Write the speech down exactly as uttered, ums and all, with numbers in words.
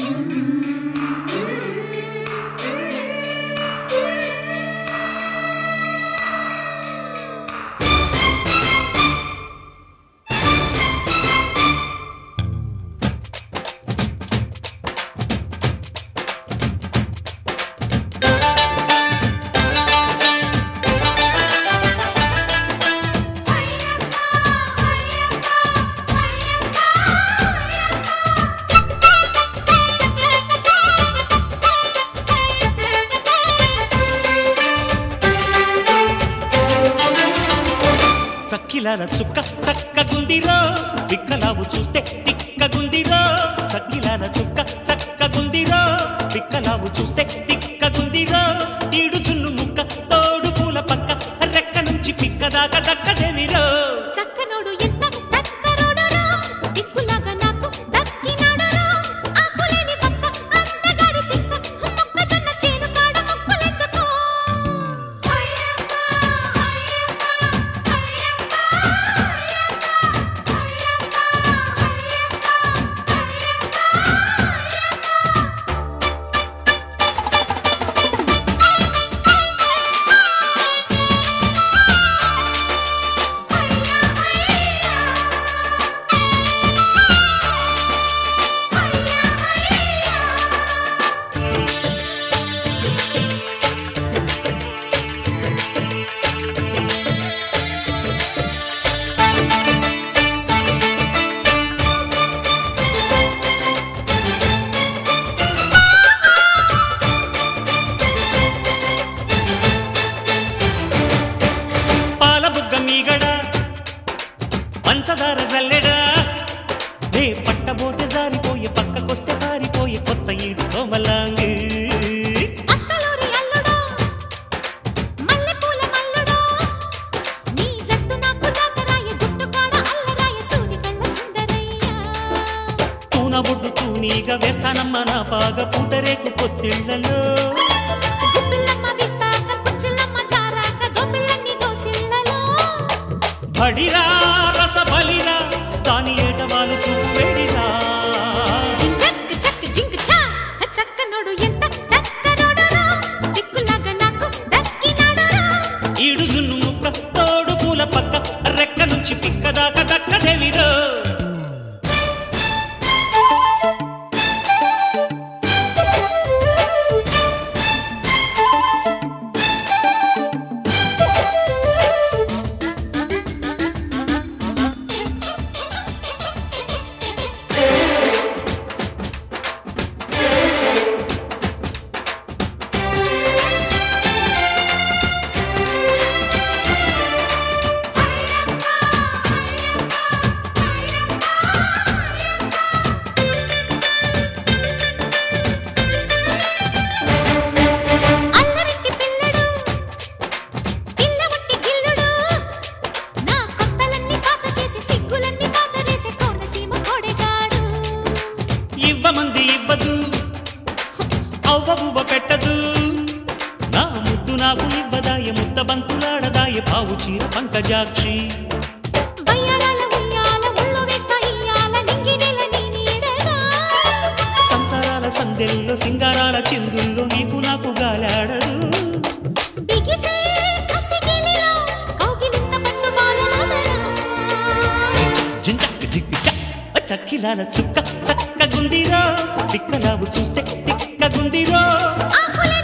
చక్కిలాల చుక్క చక్కగుందిరో బిక్కలావు చూస్తే తిక్కగుందిరో చక్కిలాల చుక్క చక్కగుందిరో బిక్కలావు చూస్తే తిక్కగుందిరో ఈడు జున్ను ముక్క తోడు పూల పక్క రెక్క నుంచి పిక్క దాకా దక్కదేవిరో చక్కనోడు ఎంత దక్కరోడరో దిక్కులాగా నాకు దక్కినాడరో ఆకులేని పక్క అందగాడి తిక్క మొక్కజొన్న చేను కాడ మొక్కలెందుకో పంచదార జల్లెడా నే పట్టబోతే జారిపోయే పక్కకొస్తే పారిపోయే కొత్త ఈడు కోమలాంగి అత్తలూరి అల్లుడో మల్లెపూల మల్లుడో నీ జట్టు నాకు జాతరాయ గుట్టు కాడ అల్లరాయ సూది కళ్ళ సుందరయ్య తూన బొడ్డు తూనీగా వేస్తానమ్మ నా పాగ పూతరేకు పొత్తిళ్లలో గుప్పిల్లమ్మ విప్పాక కుచ్చులమ్మ జారాక గొప్పిల్లన్ని దోసిళ్ళలో బడిరా రస బలిరా దాని ఏటవాలు చూపు వేడిరా చక్ చక్ జింక్ చా చక్కనోడు ఎంత దక్కరోడరో దిక్కులాగా నాకు దక్కినాడరో ఈడు జున్ను ముక్క తోడు పూల పక్క రెక్క నుంచి పిక్క దాకా దక్కదేవిరో ఇవ్వమంది ఇవ్వదు అవ్వబువ్వ పెట్టదు నా ముద్దు నాకు ఇవ్వదాయ ముద్ద బంకులాడదాయ పావు చీర పంకజాక్షి వయ్యారాల ఉయ్యాల ఉళ్ళు వేస్తా ఇయ్యాల నింగినెల నీ నీడగా సంసారాల సందెల్లో సింగారాల చిందుల్లో నీకు నాకు గాలాడదు బిగిసే కసిగిలిలో కౌగిలింత పట్టు బాలనడరా జింజక్ జిగ్ చ చక్కిలాల చుక్క చక్కగుందిరో దిక్కలావు చూస్తే తిక్కగుందిరో ఆకులే